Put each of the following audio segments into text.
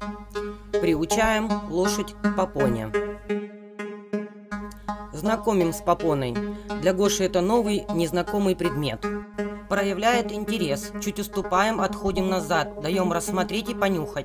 Приучаем лошадь к попоне. Знакомим с попоной. Для Гоши это новый, незнакомый предмет. Проявляет интерес. Чуть уступаем, отходим назад. Даем рассмотреть и понюхать.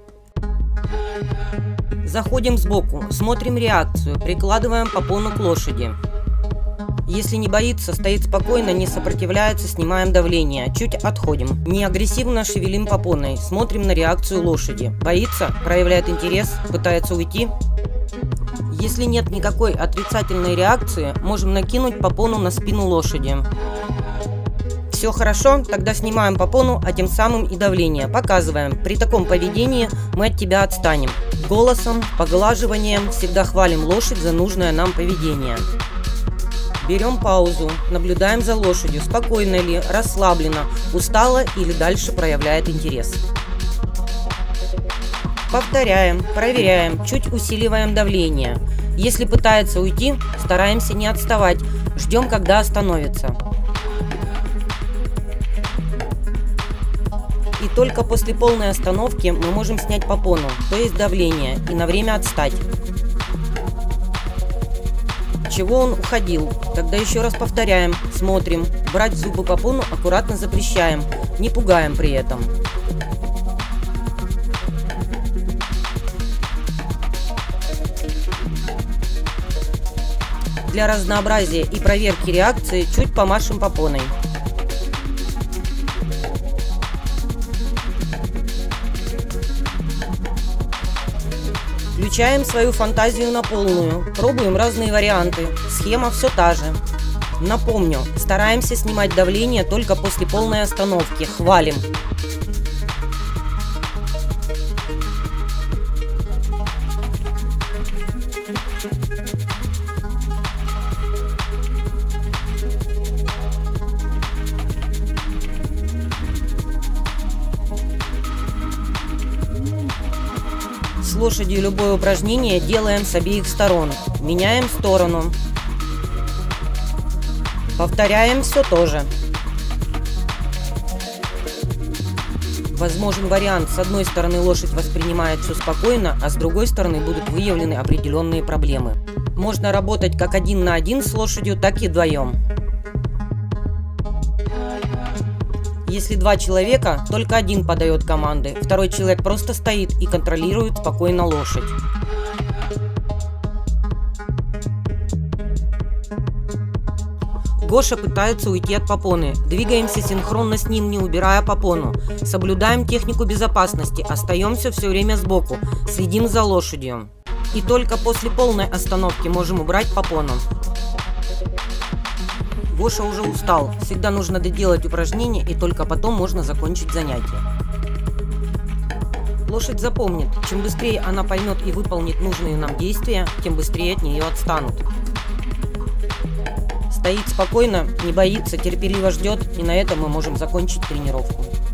Заходим сбоку, смотрим реакцию, прикладываем попону к лошади. Если не боится, стоит спокойно, не сопротивляется, снимаем давление. Чуть отходим. Не агрессивно шевелим попоной. Смотрим на реакцию лошади. Боится, проявляет интерес, пытается уйти. Если нет никакой отрицательной реакции, можем накинуть попону на спину лошади. Все хорошо, тогда снимаем попону, а тем самым и давление. Показываем. При таком поведении мы от тебя отстанем. Голосом, поглаживанием всегда хвалим лошадь за нужное нам поведение. Берем паузу, наблюдаем за лошадью, спокойно ли, расслаблена, устала или дальше проявляет интерес. Повторяем, проверяем, чуть усиливаем давление. Если пытается уйти, стараемся не отставать, ждем, когда остановится. И только после полной остановки мы можем снять попону, то есть давление, и на время отстать. Чего он уходил? Тогда еще раз повторяем, смотрим. Брать в зубы попону аккуратно запрещаем, не пугаем при этом. Для разнообразия и проверки реакции чуть помашем попоной. Включаем свою фантазию на полную, пробуем разные варианты, схема все та же. Напомню, стараемся снимать давление только после полной остановки, хвалим. С лошадью любое упражнение делаем с обеих сторон. Меняем сторону. Повторяем все то же. Возможен вариант, с одной стороны лошадь воспринимает все спокойно, а с другой стороны будут выявлены определенные проблемы. Можно работать как 1 на 1 с лошадью, так и вдвоем. Если 2 человека, только один подает команды, второй человек просто стоит и контролирует спокойно лошадь. Гоша пытается уйти от попоны. Двигаемся синхронно с ним, не убирая попону. Соблюдаем технику безопасности, остаемся все время сбоку, следим за лошадью. И только после полной остановки можем убрать попону. Гоша уже устал, всегда нужно доделать упражнение, и только потом можно закончить занятие. Лошадь запомнит, чем быстрее она поймет и выполнит нужные нам действия, тем быстрее от нее отстанут. Стоит спокойно, не боится, терпеливо ждет, и на этом мы можем закончить тренировку.